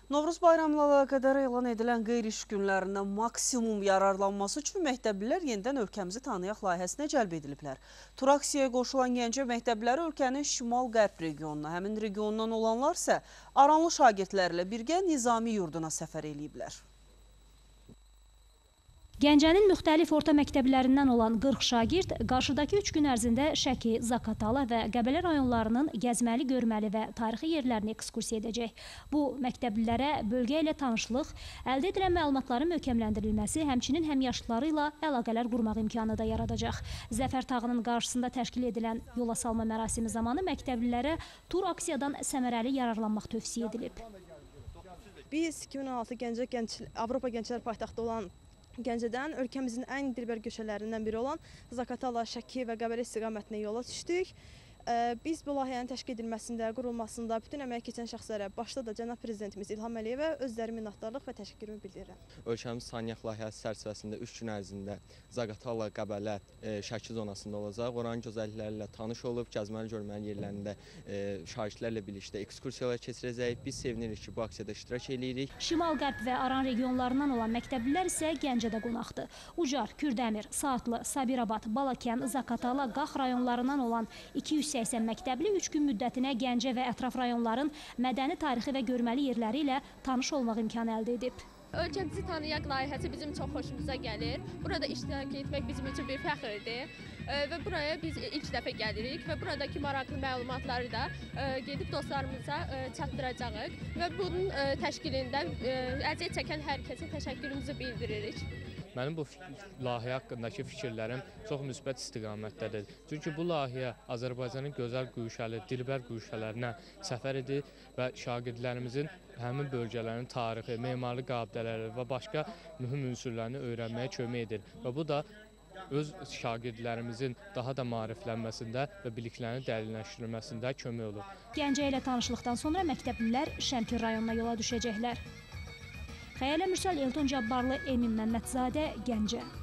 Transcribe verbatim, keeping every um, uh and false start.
Novruz bayramı ilə əlaqədar elan edilən qeyri-iş günlərindən maksimum yararlanması üçün məktəblilər yenidən ölkəmizi tanıyaq layihəsinə cəlb ediliblər. Turaksiyaya qoşulan Gəncə məktəbləri ölkənin şimal-qərb regionuna, həmin regionundan olanlar isə Aranlı şagirdlərlə birgə Nizami yurduna səfər ediblər. Gəncənin müxtəlif orta məktəblərindən olan qırx şagird qarşıdakı üç gün ərzində Şəki, Zaqatala və Qəbələ rayonlarının gəzməli, görməli və tarixi yerlərini ekskursiya edəcək. Bu, məktəblilərə bölgə ilə tanışlıq, əldə edilən məlumatların möhkəmləndirilməsi, həmçinin həmyaşıtları ilə əlaqələr qurmaq imkanı da yaradacaq. Zəfər tağının qarşısında təşkil edilən yola salma mərasimi zamanı məktəblilərə tur aksiyadan səmərəli yararlanmaq tövsiyə edilib. Biz iki min on altı Gəncə Gənc Avropa Gənclər Paytaxtı olan Gəncədən ölkəmizin ən dilbər köşələrindən biri olan Zaqatala, Şəki və Qəbələ istiqamətinə yola düşdük. Biz bu layihənin təşkil edilməsində, qurulmasında bütün əməyə keçən şəxslərə, başda da cənab prezidentimiz İlham Əliyevə özləri minnətdarlıq və təşəkkürümü bildirirəm. Ölkəmiz Tanıyaq layihəsi çərçivəsində üç gün ərzində Zaqatala, Qəbələ, Şəki zonasında olacaq. Oranın gözəllikləri ilə tanış olub, gəzməli, görməli yerlərində şagirdlərlə birlikdə ekskursiyalar keçirəcəyik. Biz sevinirik ki, bu aksiyada iştirak edirik. Şimal-qərb və Aran regionlarından olan məktəblilər isə Gəncədə qonaqdır. Ucar, Kürdəmir, Saatlı, Sabirabad, Balakən, Zaqatala, Qax rayonlarından olan iki yüz səksən məktəbli üç gün müddətinə Gəncə və ətraf rayonların mədəni, tarixi və görməli yerləri ilə tanış olmaq imkanı əldə edib. Ölkəmizi tanıyaq layihəsi bizim çox xoşumuza gəlir. Burada iştirak etmək bizim üçün bir fəxrdir və buraya biz ilk dəfə gəlirik və buradakı maraqlı məlumatları da gedib dostlarımıza çatdıracağıq və bunun təşkilində əziyyət çəkən hər kəsə təşəkkürümüzü bildiririk. Mənim bu layihə haqqındakı fikirlərim çox müsbət istiqamətdədir. Çünki bu layihə Azərbaycanın gözəl güşəli, dilbər güşələrinə səfər edir və şagirdlərimizin həmin bölgələrin tarixi, memarlıq abidələri və başqa mühüm unsurlarını öyrənməyə kömək edir. Və bu da öz şagirdlərimizin daha da maariflənməsində və biliklərini dərinləşdirilməsində kömək olur. Gəncə ilə tanışlıqdan sonra məktəblilər Şəmkir rayonuna yola düşəcəklər. Xəyalə Mürsəl, Elton Cabbarlı, Emin Məmmədzadə, Gəncə.